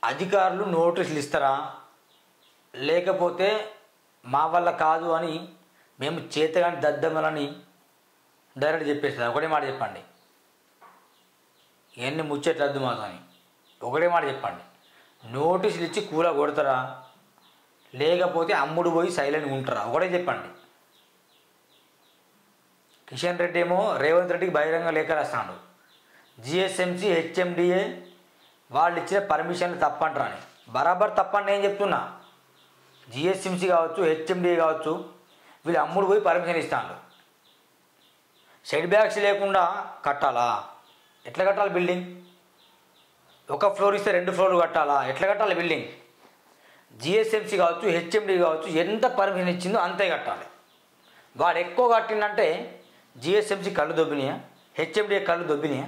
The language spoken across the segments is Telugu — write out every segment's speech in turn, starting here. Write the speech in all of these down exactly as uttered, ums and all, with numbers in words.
అధికారులు నోటీసులు ఇస్తారా, లేకపోతే మా వల్ల కాదు అని మేము చేతగాని దద్దమ్మలని డైరెక్ట్ చెప్పేస్తారు? ఒకటే మాట చెప్పండి. ఎన్ని ముచ్చట్లద్దు మాతో అని ఒకటే మాట చెప్పండి. నోటీసులు ఇచ్చి కూల కొడతారా, లేకపోతే అమ్ముడు పోయి సైలెంట్గా ఉంటారా? ఒకటే చెప్పండి. కిషన్ రెడ్డి ఏమో రేవంత్ రెడ్డికి బహిరంగ లేఖ రాస్తాడు. జిఎస్ఎంసీ హెచ్ఎండిఏ వాళ్ళు ఇచ్చిన పర్మిషన్లు తప్పంటారా అని. బరాబర్ తప్పండి నేను చెప్తున్నా. జిఎస్ఎంసీ కావచ్చు, హెచ్ఎండిఏ కావచ్చు, వీళ్ళు అమ్ముడు పోయి పర్మిషన్ ఇస్తాడు. సెట్ బ్యాక్స్ లేకుండా కట్టాలా? ఎట్లా కట్టాలి బిల్డింగ్? ఒక ఫ్లోర్ ఇస్తే రెండు ఫ్లోర్లు కట్టాలా? ఎట్లా కట్టాలి బిల్డింగ్? జిఎస్ఎంసీ కావచ్చు, హెచ్ఎండి కావచ్చు, ఎంత పర్మిషన్ ఇచ్చిందో అంతే కట్టాలి. వాడు ఎక్కువ కట్టిందంటే జిఎస్ఎంసీ కళ్ళు దొబ్బినాయా, హెచ్ఎండి కళ్ళు దొబ్బినాయా,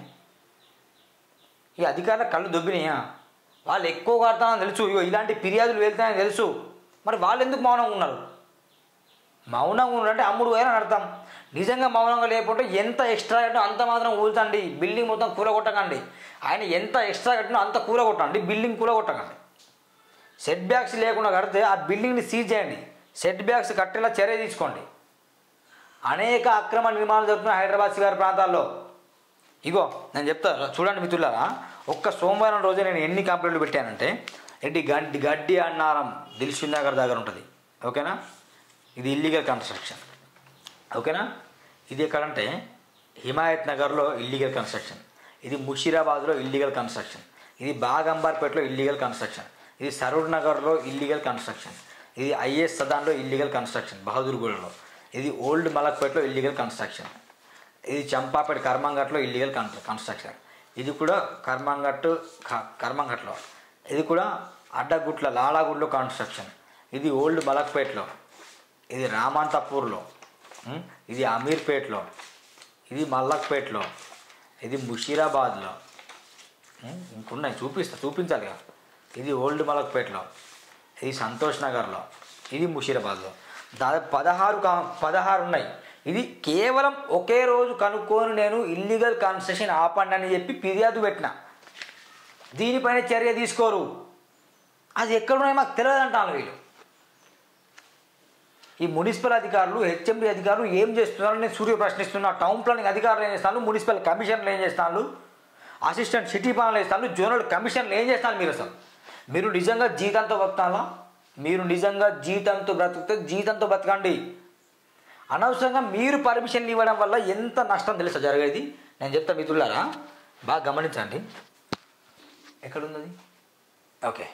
ఈ అధికారుల కళ్ళు దొబ్బినాయా? వాళ్ళు ఎక్కువ కడతానని తెలుసు, ఇగో ఇలాంటి ఫిర్యాదులు వెళ్తాయని తెలుసు, మరి వాళ్ళు ఎందుకు మౌనంగా ఉన్నారు? మౌనంగా ఉన్నారంటే అమ్ముడు పోయినా అర్థం. నిజంగా మౌనంగా లేకపోతే ఎంత ఎక్స్ట్రా కట్టినా అంత మాత్రం కూల్చండి, బిల్డింగ్ మొత్తం కూలగొట్టకండి. ఆయన ఎంత ఎక్స్ట్రా కట్టినా అంత కూలగొట్టండి, బిల్డింగ్ కూలగొట్టకండి. సెట్ బ్యాక్స్ లేకుండా కడితే ఆ బిల్డింగ్ని సీజ్ చేయండి, సెట్ బ్యాక్స్ కట్టేలా చర్య తీసుకోండి. అనేక అక్రమ నిర్మాణాలు జరుగుతున్నాయి హైదరాబాద్ శివారు ప్రాంతాల్లో. ఇగో నేను చెప్తా చూడండి మిత్రులారా, ఒక్క సోమవారం రోజే నేను ఎన్ని కంప్లైంట్లు పెట్టానంటే, ఏంటి గడ్డి గడ్డి అన్నారం దిల్షుక్ నగర్ దగ్గర ఉంటుంది, ఓకేనా? ఇది ఇల్లీగల్ కన్స్ట్రక్షన్, ఓకేనా? ఇది ఎక్కడంటే హిమాయత్ నగర్లో ఇల్లీగల్ కన్స్ట్రక్షన్, ఇది ముషీరాబాద్లో ఇల్లీగల్ కన్స్ట్రక్షన్, ఇది బాగంబార్పేటలో ఇల్లీగల్ కన్స్ట్రక్షన్, ఇది సరూర్ నగర్లో ఇల్లీగల్ కన్స్ట్రక్షన్, ఇది ఐఎస్ సదాన్లో ఇల్లీగల్ కన్స్ట్రక్షన్ బహదూర్గూడలో, ఇది ఓల్డ్ మలక్పేటలో ఇల్లీగల్ కన్స్ట్రక్షన్, ఇది చంపాపేట కర్మంఘట్లో ఇల్లీగల్ కన్స్ట్రక్షన్, ఇది కూడా కర్మంఘట్ కర్మంఘట్లో, ఇది కూడా అడ్డగుట్ల లాలాగుడ్లో కన్స్ట్రక్షన్, ఇది ఓల్డ్ మలక్పేటలో, ఇది రామంతపూర్లో, ఇది అమీర్పేటలో, ఇది మల్లక్పేటలో, ఇది ముషీరాబాద్లో, ఇంకున్నాయి చూపిస్తా చూపించాలి కదా. ఇది ఓల్డ్ మలక్పేటలో, ఇది సంతోష్ నగర్లో, ఇది ముషీరాబాద్లో. దాదాపు పదహారు కా పదహారు ఉన్నాయి. ఇది కేవలం ఒకే రోజు కనుక్కొని నేను ఇల్లీగల్ కన్స్ట్రక్షన్ ఆపండి అని చెప్పి ఫిర్యాదు పెట్టిన. దీనిపైన చర్య తీసుకోరు. అది ఎక్కడున్నాయో మాకు తెలియదు అంటాను వీళ్ళు. ఈ మున్సిపల్ అధికారులు, హెచ్ఎండి అధికారులు ఏం చేస్తున్నారని నేను సూర్య ప్రశ్నిస్తున్నా. టౌన్ ప్లానింగ్ అధికారులు ఏం చేస్తాను, మున్సిపల్ కమిషన్లు ఏం చేస్తాను, అసిస్టెంట్ సిటీ ప్లాన్లు వేస్తాను, జోనల్ కమిషన్లు ఏం చేస్తాను? మీరు అసలు మీరు నిజంగా జీతంతో బతకాలా? మీరు నిజంగా జీతంతో బ్రతికితే జీతంతో బతకండి. అనవసరంగా మీరు పర్మిషన్లు ఇవ్వడం వల్ల ఎంత నష్టం తెలుసా జరిగేది? నేను చెప్తా మిత్రులారా, బాగా గమనించండి. ఎక్కడున్నది? ఓకే,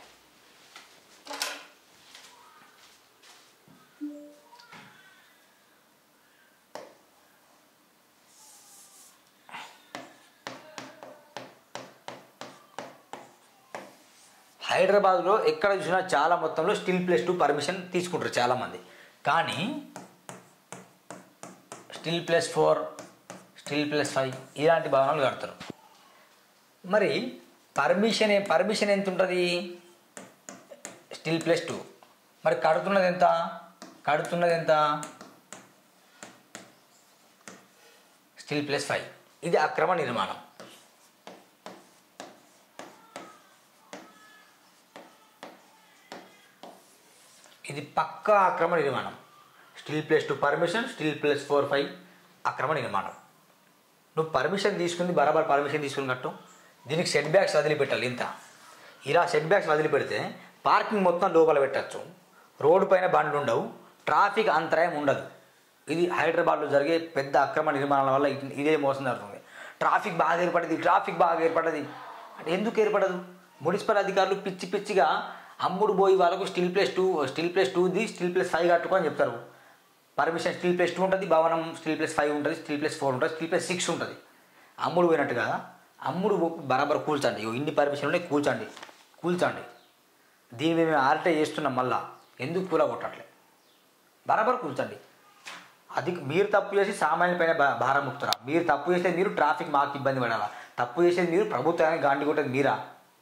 హైదరాబాద్లో ఎక్కడ చూసినా చాలా మొత్తంలో స్టిల్ ప్లస్ టూ పర్మిషన్ తీసుకుంటారు చాలామంది. కానీ stilt plus four, stilt plus five ఇలాంటి భవనాలు కడతారు. మరి పర్మిషన్ పర్మిషన్ ఎంత ఉంటుంది? Stilt plus two. మరి కడుతున్నది ఎంత? కడుతున్నది ఎంత? Stilt plus five. ఇది అక్రమ నిర్మాణం. ఇది పక్కా అక్రమ నిర్మాణం. Stilt plus two permission, stilt plus four five అక్రమ నిర్మాణం. నువ్వు పర్మిషన్ తీసుకుంది బరాబర్ పర్మిషన్ తీసుకుని కట్టు. దీనికి సెట్ బ్యాక్స్ వదిలిపెట్టాలి. ఇంత ఇలా సెట్ బ్యాక్స్ వదిలిపెడితే పార్కింగ్ మొత్తం లోపల పెట్టచ్చు, రోడ్డు పైన బండ్లు ఉండవు, ట్రాఫిక్ అంతరాయం ఉండదు. ఇది హైదరాబాద్లో జరిగే పెద్ద అక్రమ నిర్మాణాల వల్ల ఇదే మోసం జరుగుతుంది. ట్రాఫిక్ బాగా ఏర్పడింది, ట్రాఫిక్ బాగా ఏర్పడ్డది అంటే ఎందుకు ఏర్పడదు? మున్సిపల్ అధికారులు పిచ్చి పిచ్చిగా అమ్ముడు పోయి వాళ్ళకు stilt plus two stilt plus టూది స్టిల్ ప్లస్ ఫైవ్ కట్టుకొని చెప్తారు. పర్మిషన్ స్టిల్ ప్లస్ టూ ఉంటుంది, భవనం స్టిల్ ప్లస్ ఫైవ్ ఉంటుంది, స్టిల్ ప్లస్ ఫోర్ ఉంటుంది, స్టిల్ ప్లస్ సిక్స్ ఉంటుంది. అమ్ముడు పోయినట్టు కదా, అమ్ముడు బరాబర్ కూల్చండి. ఇన్ని పర్మిషన్ ఉన్నాయి, కూల్చండి కూల్చండి దీన్ని మేము ఆర్టే చేస్తున్నాం. మళ్ళా ఎందుకు కూల కొట్టట్లే? బరాబర్ కూల్చండి. అది మీరు తప్పు చేసి సామాన్యుల పైన భారం ముక్తారా? మీరు తప్పు చేసేది మీరు, ట్రాఫిక్ మాకు ఇబ్బంది పడాలా? తప్పు చేసేది మీరు, ప్రభుత్వానికి గాండి కొట్టేది మీరా?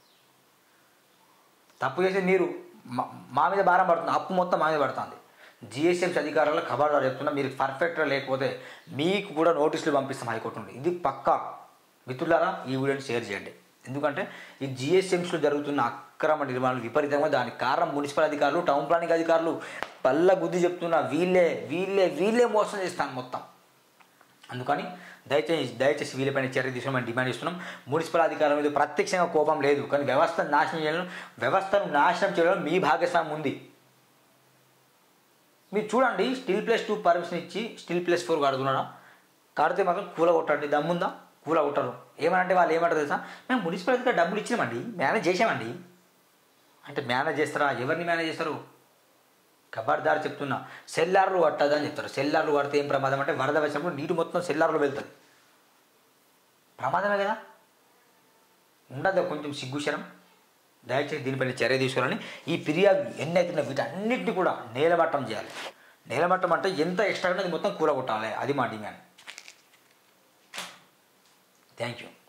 తప్పు చేసేది మీరు, మా మీద భారం పడుతుంది, అప్పు మొత్తం మా మీద పడుతుంది. జిఎస్ఎంసీ అధికారులకు ఖబర్దారు చెప్తున్నా, మీరు పర్ఫెక్ట్గా లేకపోతే మీకు కూడా నోటీసులు పంపిస్తాం హైకోర్టు నుండి. ఇది పక్కా. మిత్రులారా, ఈ వీడియోని షేర్ చేయండి. ఎందుకంటే ఈ జిహెచ్ఎంసీలో జరుగుతున్న అక్రమ నిర్మాణాలు విపరీతంగా, దానికి కారణం మున్సిపల్ అధికారులు, టౌన్ ప్లానింగ్ అధికారులు. పల్ల గుద్ది చెప్తున్నా, వీళ్ళే వీళ్ళే వీళ్ళే మోసం చేస్తాను మొత్తం. అందుకని దయచేసి దయచేసి వీళ్ళపైన చర్య తీసుకోమని డిమాండ్ చేస్తున్నాం. మున్సిపల్ అధికారుల మీద ప్రత్యక్షంగా కోపం లేదు, కానీ వ్యవస్థను నాశనం చేయడం వ్యవస్థను నాశనం చేయడం మీ భాగస్వామ్యం ఉంది. మీరు చూడండి, స్టిల్ ప్లస్ టూ పర్మిషన్ ఇచ్చి స్టిల్ ప్లస్ ఫోర్ కడుతున్నాడా? కడితే మాత్రం కూల కొట్టండి, దమ్ముందా? కూల కొట్టరు. ఏమనంటే వాళ్ళు ఏమంటారు తెలుసా, మేము మున్సిపల్ అధికారులు డబ్బులు ఇచ్చినామండి, మేనేజ్ చేసామండి అంటే. మేనేజ్ చేస్తారా? ఎవరిని మేనేజ్ చేస్తారు? ఖబర్దారు చెప్తున్నా, సెల్లార్లు పట్టదని చెప్తారు. సెల్లార్లు పడితే ఏం ప్రమాదం అంటే, వరద వచ్చినప్పుడు నీటి మొత్తం సెల్లార్లో వెళ్తుంది, ప్రమాదమే కదా. ఉండదు కొంచెం సిగ్గుశరం. దయచేసి దీనిపైన చర్య తీసుకోవాలని, ఈ ఫిర్యాదు ఎన్నైతున్నా వీటన్నిటిని కూడా నేలమట్టం చేయాలి. నేలమట్టం అంటే ఎంత ఎక్స్ట్రా ఉన్నది మొత్తం కూలగొట్టాలి, అది మా డిమాండ్. Thank you.